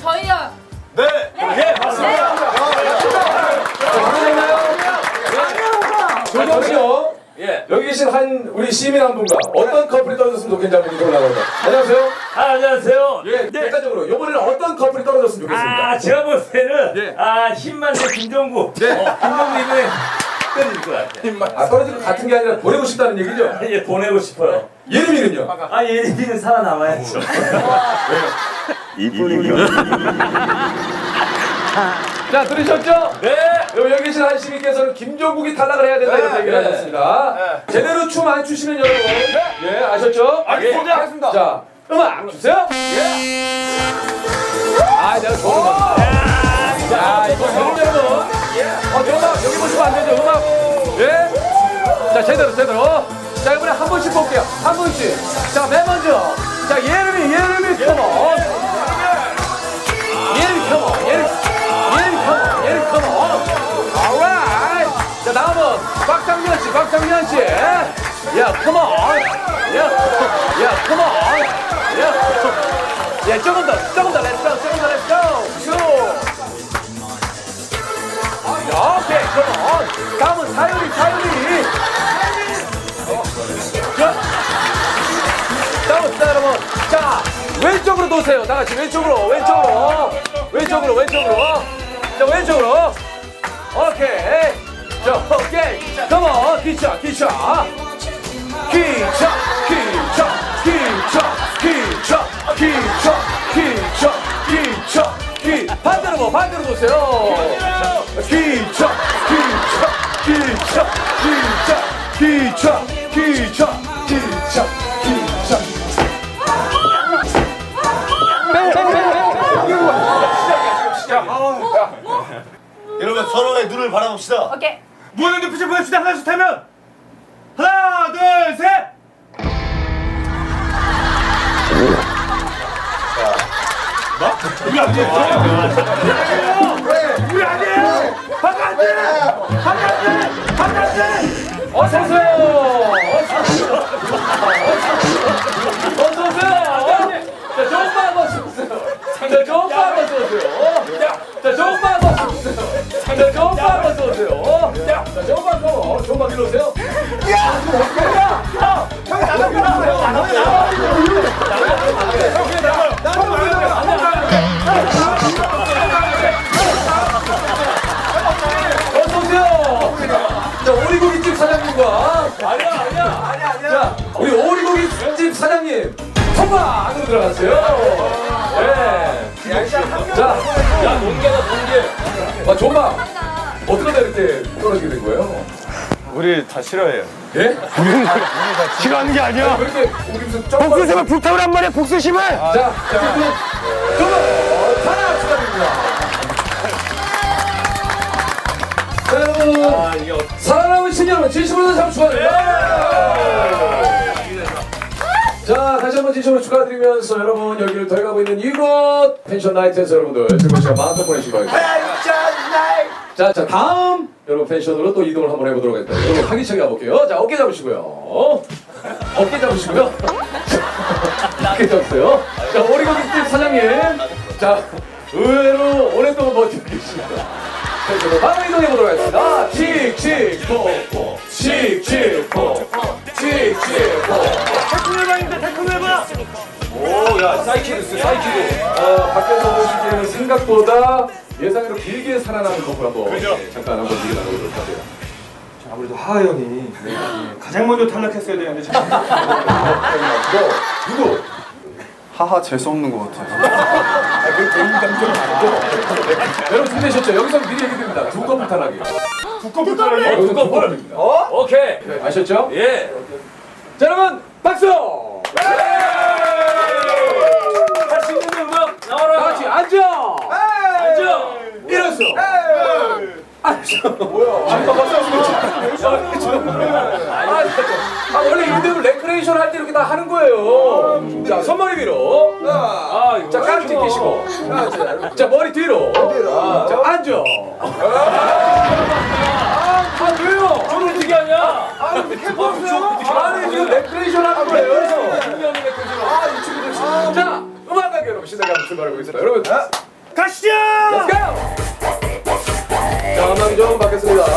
저희요. 네. 예, 맞습니다. 조정씨요. 예. 여기 계신 우리 시민 한 분과 어떤 커플이 떨어졌으면 좋겠는지 한번 이걸 나갑니다. 안녕하세요. 안녕하세요. 예, 객관적으로 이번에는 어떤 커플이 떨어졌으면 좋겠습니까? 제가 볼 때는 예. 힘만 세 김종국. 네. 김종국님은 떨어질 것 같아요. 떨어질 것 같은 게 아니라 보내고 싶다는 얘기죠? 예, 보내고 싶어요. 예림이는요? 예림이는 살아남아야죠. 이쁜이요. 자, 들으셨죠? 네. 여기 계신 한 시민께서는 김종국이 탈락을 해야 된다 이렇게 얘기를 하셨습니다. 제대로 춤 안 추시면 여러분, 예, 아셨죠? 알겠습니다. 알겠습니다. 자, 음악 주세요. 예. 내가 좋은 거. 자, 이거 여러분. 음악 여기 보시면 안 되죠? 음악. 예. 자, 제대로. 자, 이번에 한 번씩 볼게요. 한 번씩. 자, 맨 먼저. 자, 예림이 컴온. 예림이 컴온. alright. 자, 다음은 박상현 씨. 야, come on. 야, come on. 야, 조금 더, let's go. 슈. 오케이, come on. 다음은 사유리. 자, 여러분. 자, 왼쪽으로 도세요. 다 같이 왼쪽으로. 자, 왼쪽으로. 오케이. 자, 오케이. Come on. 기차. 반대로 보세요. 기차. 여러분 서로의 눈을 바라봅시다. 오케이. 무한한 눈빛을 보여주다 하나씩 타면 하나, 둘, 셋. 우리 아니에요. 바깥에. 어서 오세요. 자, 조금만 어서 오세요. 조금만 일로 오세요. 자, 오리고기집 사장님과 아니야. 자, 우리 오리고기집 사장님 통과 안으로 들어갔어요. 네. 자, 논개. 존박. 어떻게 이렇게 떨어지게 된 거예요? 우리 다 싫어해요. 예? 싫어하는 게 아니야. 왜 이렇게 오김수 복수심을 불타오란 말이야. 복수심을. 자, 하나 축하드립니다. 자, 여러분, 살아남은 신여러분 진심으로 참 축하드립니다. 자, 다시 한번 진심으로 축하드리면서 여러분 여기를 더 가고 있는 이곳 펜션 나이트에서 여러분들 즐거운 시간 마음껏 보내시기 바랍니다. 자, 다음 여러분 펜션으로 또 이동을 한번 해보도록 하겠습니다. 여러분 활기차게 가볼게요. 자, 어깨 잡으시고요. 어깨 잡으세요. 자, 오리고기집 사장님. 자, 의외로 오랫동안 버티고 계십니다. 바로 이동해보도록 하겠습니다. 칙칙포. 테크노해봐. 오, 야, 사이키드. 밖에서 보시기에는 생각보다 예상외로 길게 살아남은 커플 한번 잠깐 한번 얘기 나눠보도록 하세요. 아무래도 하하 형이 가장 먼저 탈락했어야 되는데 누구? 하하 재수없는 것 같아요. 그 개인 감정은 아니고. 여러분 준비되셨죠? 여기서 미리 얘기 드립니다. 두 커플 탈락이에요. 두 커플 탈락이에요? 두 커플입니다. 오케이. 네, 아셨죠? 예. 자, 여러분 박수! 할 수 있는 음악 나와라. 다 같이 앉아! 일어서! 앉아! 뭐야? 원래 이름을 레크레이션 할 때 이렇게 다 하는 거예요. 자, 손머리 위로. 자, 깍지 끼시고. 자, 머리 뒤로. 자, 앉아. 왜요? 저는 어떻게 하냐? 아니, 지금 레크레이션 하는 거예요. 자, 음악 가게 여러분 신나게 한번 출발하고 있습니다. 여러분, 가시죠. Let's go! 자, 음악이 좀 바뀌었습니다.